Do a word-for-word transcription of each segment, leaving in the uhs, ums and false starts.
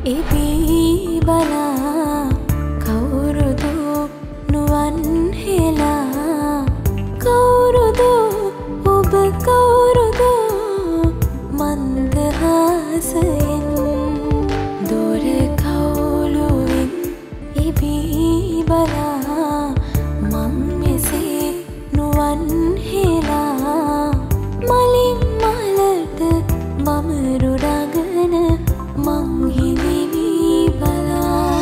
එබී බලා කවුරුදු නුවන් හෙලා කවුරුදු ඔබ කවුරුදු මන්දහාසයෙන් දොර කවුළුවෙන් එබී බලා මං මෙසේ නුවන් හෙලා මලින් මලට බමරු රගන මං හිඳිවි බලා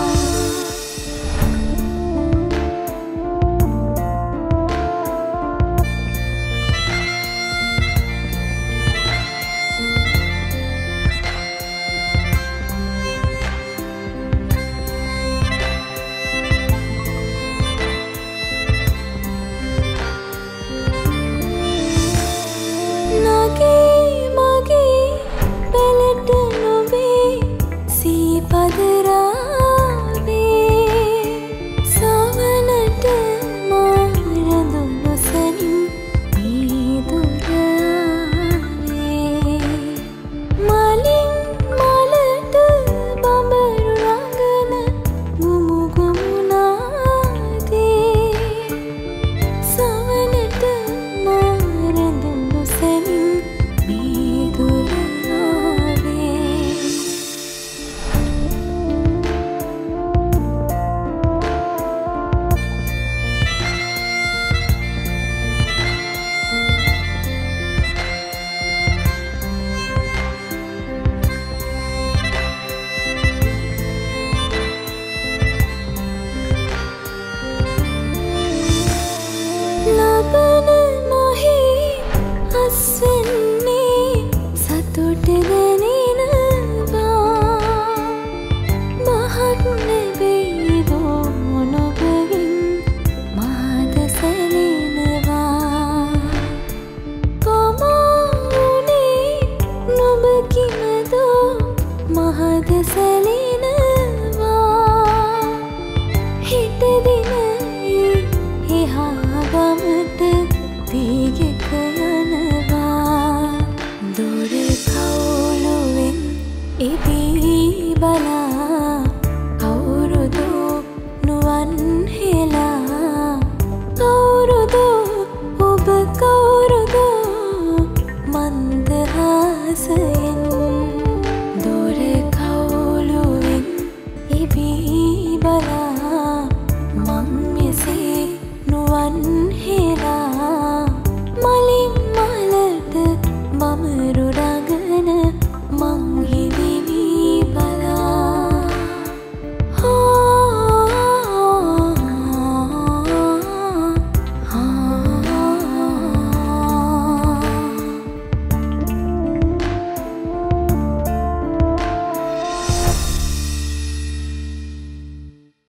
නගේ මගේ පෙළට නොවේ සීපදරාවේ සවනට මා රැඳුණු සැනින් මීදුරාවේ මලින් මලට බඹරු රඟන ගුමු ගුමුනාදී සවනට මා රැඳුණු සැනින් මීදුරාවේ ලබන නොහි අස්වෙන්නේ සතුට දැනෙනවා මහත් නෙවෙයි දෝනොබගින් මාද සැලෙනවා කොමෝනේ නොබ කිමදෝ මහද සැලෙනවා